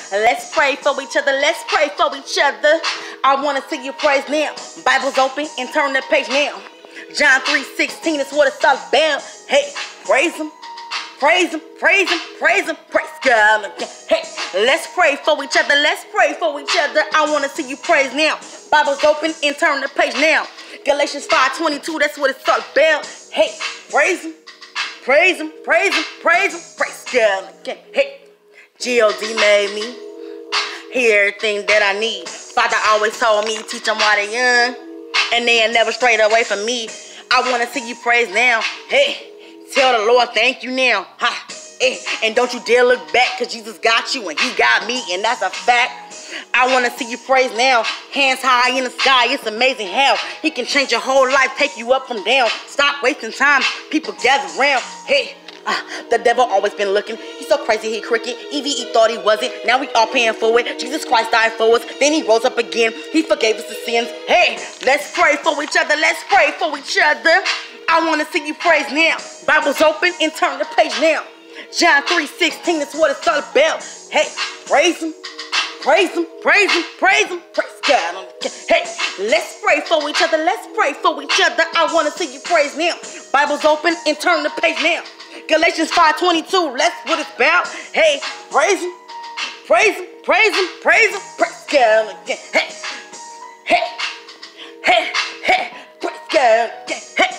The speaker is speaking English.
Let's pray for each other. Let's pray for each other. I want to see you praise now. Bible's open and turn the page now. John 3:16 is what it's all about. Hey, praise him. Praise him, praise him, praise him, praise God. Hey, let's pray for each other. Let's pray for each other. I want to see you praise now. Bible's open and turn the page now. Galatians 5:22, that's what it's all about. Hey, praise him, praise him, praise him, praise him, praise God. Hey, G.O.D. made me hear everything that I need. Father always told me, teach them while they're young, and they ain't never strayed away from me. I want to see you praise now. Hey. Tell the Lord thank you now. Ha. And don't you dare look back, because Jesus got you and he got me, and that's a fact. I want to see you praise now. Hands high in the sky. It's amazing how he can change your whole life, take you up from down. Stop wasting time. People gather around. Hey, the devil always been looking. He's so crazy he crooked. Even he thought he wasn't. Now we all paying for it. Jesus Christ died for us. Then he rose up again. He forgave us the sins. Hey, let's pray for each other. Let's pray for each other. I want to see you praise now. Bible's open and turn the page now. John 3:16 is what it's all about. Hey, praise him, praise him, praise him, praise him, praise God. Hey, let's pray for each other. Let's pray for each other. I want to see you praise now. Bible's open and turn the page now. Galatians 5:22, that's what it's about. Hey, praise him, praise him, praise him, praise him, praise God. Hey, hey, hey, hey, praise God. Hey.